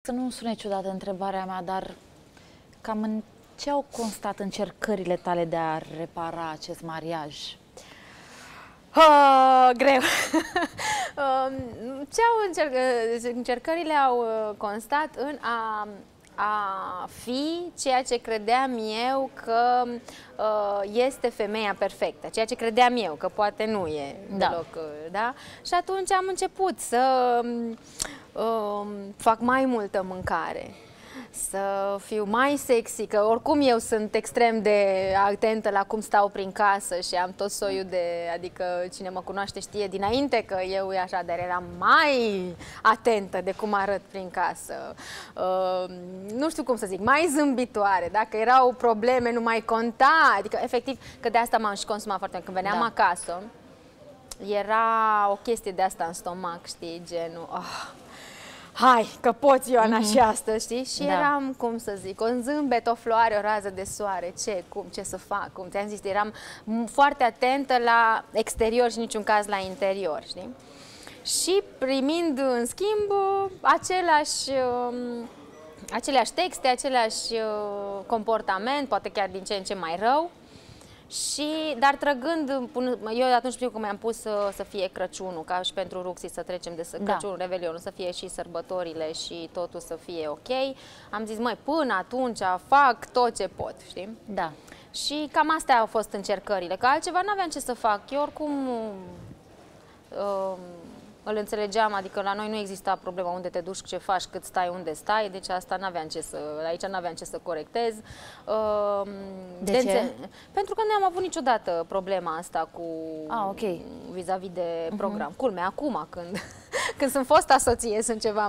să nu sune ciudată întrebarea mea, dar cam în ce au constat încercările tale de a repara acest mariaj? Greu. Încercările au constat în a fi ceea ce credeam eu că este femeia perfectă, ceea ce credeam eu că poate nu e deloc, da? Și atunci am început să fac mai multă mâncare, să fiu mai sexy, că oricum eu sunt extrem de atentă la cum stau prin casă și am tot soiul de, adică cine mă cunoaște știe dinainte că eu așa, dar eram mai atentă de cum arăt prin casă, nu știu cum să zic, mai zâmbitoare, dacă erau probleme nu mai conta, adică efectiv, că de asta m-am și consumat foarte mult, când veneam acasă, era o chestie de asta în stomac, știi, genul, hai, că poți, Ioana, și astăzi, știi? Și eram, cum să zic, un zâmbet, o floare, o rază de soare, ce să fac, cum ți-am zis, eram foarte atentă la exterior și niciun caz la interior, știi? Și primind, în schimb, aceleași texte, același comportament, poate chiar din ce în ce mai rău. Dar trăgând, eu atunci știu că mi-am pus să fie Crăciunul, ca și pentru Ruxi să trecem de Crăciunul, Revelionul, să fie și sărbătorile și totul să fie ok. Am zis, măi, până atunci fac tot ce pot, știi? Da. Și cam astea au fost încercările, că altceva n-aveam ce să fac. Eu oricum îl înțelegeam, adică la noi nu exista problema unde te duci, ce faci, cât stai, unde stai, deci asta aici n-aveam ce să corectez. De ce? Pentru că nu am avut niciodată problema asta cu vis-a-vis de program. Culmea, acum când sunt fosta soție, sunt ceva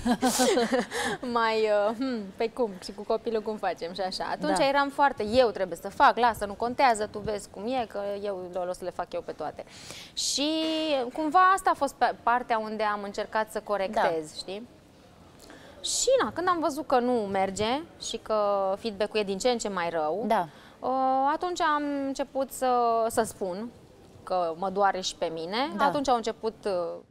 mai pe cum, și cu copilul cum facem și așa. Atunci eram foarte, eu trebuie să fac, lasă, nu contează, tu vezi cum e, că eu o să le fac eu pe toate. Și cumva asta a fost partea unde am încercat să corectez, știi? Și când am văzut că nu merge și că feedback-ul e din ce în ce mai rău, atunci am început să spun că mă doare și pe mine. Atunci au început